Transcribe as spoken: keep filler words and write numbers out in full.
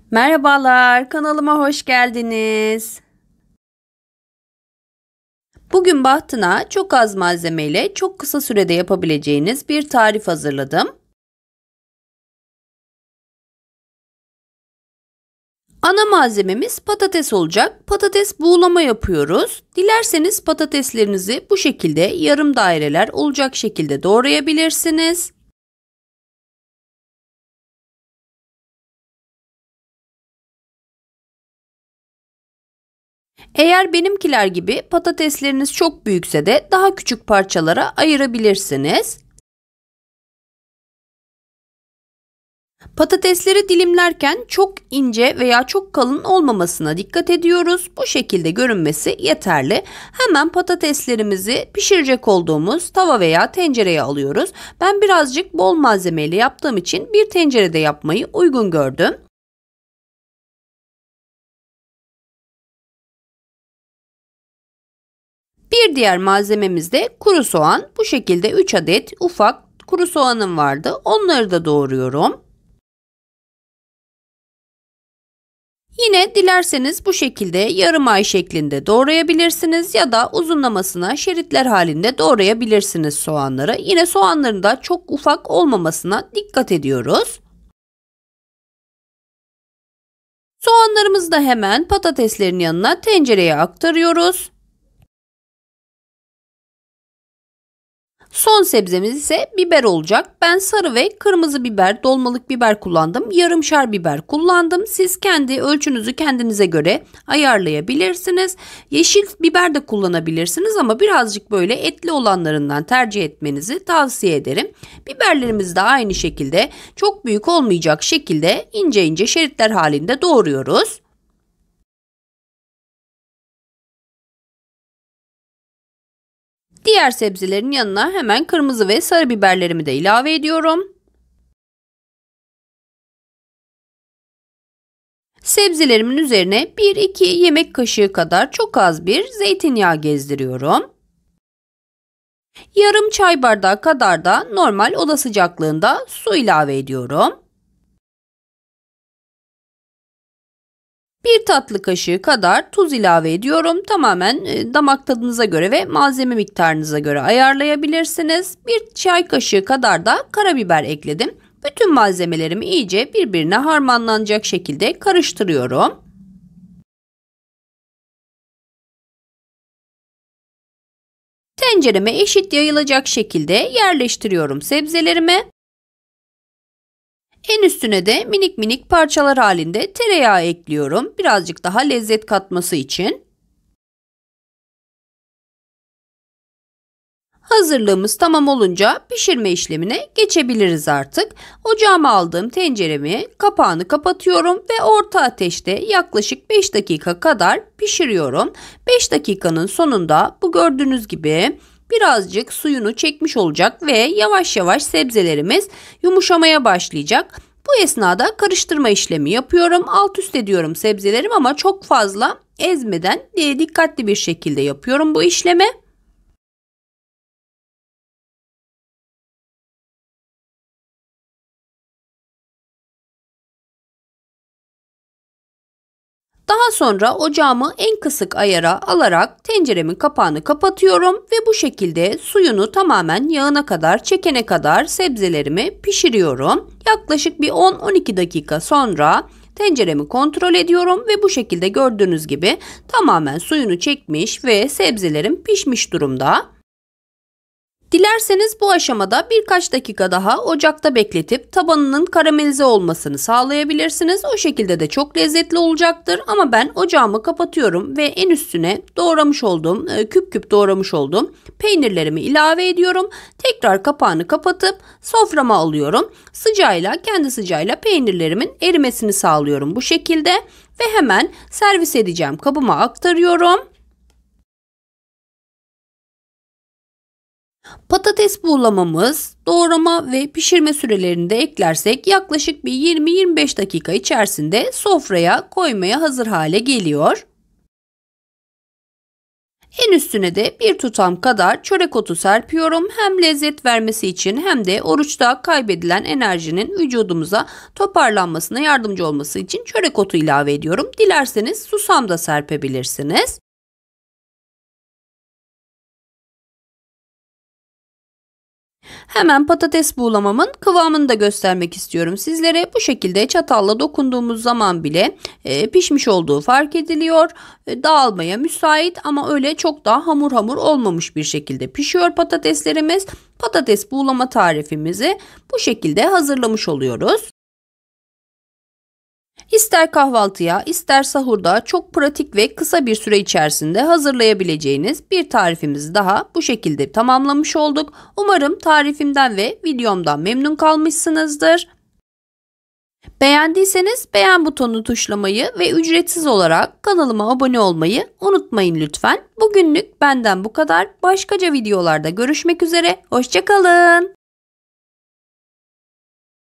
Merhabalar, kanalıma hoş geldiniz. Bugün bahtına çok az malzemeyle çok kısa sürede yapabileceğiniz bir tarif hazırladım. Ana malzememiz patates olacak. Patates buğulama yapıyoruz. Dilerseniz patateslerinizi bu şekilde yarım daireler olacak şekilde doğrayabilirsiniz. Eğer benimkiler gibi patatesleriniz çok büyükse de daha küçük parçalara ayırabilirsiniz. Patatesleri dilimlerken çok ince veya çok kalın olmamasına dikkat ediyoruz. Bu şekilde görünmesi yeterli. Hemen patateslerimizi pişirecek olduğumuz tava veya tencereye alıyoruz. Ben birazcık bol malzemeyle yaptığım için bir tencerede yapmayı uygun gördüm. Bir diğer malzememiz de kuru soğan. Bu şekilde üç adet ufak kuru soğanım vardı. Onları da doğruyorum. Yine dilerseniz bu şekilde yarım ay şeklinde doğrayabilirsiniz ya da uzunlamasına şeritler halinde doğrayabilirsiniz soğanları. Yine soğanların da çok ufak olmamasına dikkat ediyoruz. Soğanlarımızı da hemen patateslerin yanına tencereye aktarıyoruz. Son sebzemiz ise biber olacak. Ben sarı ve kırmızı biber, dolmalık biber kullandım. Yarımşar biber kullandım. Siz kendi ölçünüzü kendinize göre ayarlayabilirsiniz. Yeşil biber de kullanabilirsiniz ama birazcık böyle etli olanlarından tercih etmenizi tavsiye ederim. Biberlerimizi de aynı şekilde çok büyük olmayacak şekilde ince ince şeritler halinde doğruyoruz. Diğer sebzelerin yanına hemen kırmızı ve sarı biberlerimi de ilave ediyorum. Sebzelerimin üzerine bir iki yemek kaşığı kadar çok az bir zeytinyağı gezdiriyorum. Yarım çay bardağı kadar da normal oda sıcaklığında su ilave ediyorum. Bir tatlı kaşığı kadar tuz ilave ediyorum. Tamamen damak tadınıza göre ve malzeme miktarınıza göre ayarlayabilirsiniz. Bir çay kaşığı kadar da karabiber ekledim. Bütün malzemelerimi iyice birbirine harmanlanacak şekilde karıştırıyorum. Tencereme eşit yayılacak şekilde yerleştiriyorum sebzelerimi. En üstüne de minik minik parçalar halinde tereyağı ekliyorum. Birazcık daha lezzet katması için. Hazırlığımız tamam olunca pişirme işlemine geçebiliriz artık. Ocağıma aldığım tenceremi kapağını kapatıyorum ve orta ateşte yaklaşık beş dakika kadar pişiriyorum. beş dakikanın sonunda bu gördüğünüz gibi birazcık suyunu çekmiş olacak ve yavaş yavaş sebzelerimiz yumuşamaya başlayacak. Bu esnada karıştırma işlemi yapıyorum. Alt üst ediyorum sebzelerimi ama çok fazla ezmeden dikkatli bir şekilde yapıyorum bu işlemi. Daha sonra ocağımı en kısık ayara alarak tenceremin kapağını kapatıyorum ve bu şekilde suyunu tamamen yağına kadar çekene kadar sebzelerimi pişiriyorum. Yaklaşık bir on on iki dakika sonra tenceremi kontrol ediyorum ve bu şekilde gördüğünüz gibi tamamen suyunu çekmiş ve sebzelerim pişmiş durumda. Dilerseniz bu aşamada birkaç dakika daha ocakta bekletip tabanının karamelize olmasını sağlayabilirsiniz. O şekilde de çok lezzetli olacaktır. Ama ben ocağımı kapatıyorum ve en üstüne doğramış olduğum, küp küp doğramış olduğum peynirlerimi ilave ediyorum. Tekrar kapağını kapatıp soframa alıyorum. Sıcağıyla, kendi sıcağıyla peynirlerimin erimesini sağlıyorum bu şekilde. Ve hemen servis edeceğim kabıma aktarıyorum. Patates buğulamamız, doğrama ve pişirme sürelerini de eklersek yaklaşık bir yirmi yirmi beş dakika içerisinde sofraya koymaya hazır hale geliyor. En üstüne de bir tutam kadar çörek otu serpiyorum. Hem lezzet vermesi için hem de oruçta kaybedilen enerjinin vücudumuza toparlanmasına yardımcı olması için çörek otu ilave ediyorum. Dilerseniz susam da serpebilirsiniz. Hemen patates buğulamamın kıvamını da göstermek istiyorum sizlere. Bu şekilde çatalla dokunduğumuz zaman bile e, pişmiş olduğu fark ediliyor. E, dağılmaya müsait ama öyle çok daha hamur hamur olmamış bir şekilde pişiyor patateslerimiz. Patates buğulama tarifimizi bu şekilde hazırlamış oluyoruz. İster kahvaltıya, ister sahurda çok pratik ve kısa bir süre içerisinde hazırlayabileceğiniz bir tarifimizi daha bu şekilde tamamlamış olduk. Umarım tarifimden ve videomdan memnun kalmışsınızdır. Beğendiyseniz beğen butonunu tuşlamayı ve ücretsiz olarak kanalıma abone olmayı unutmayın lütfen. Bugünlük benden bu kadar. Başkaca videolarda görüşmek üzere. Hoşça kalın.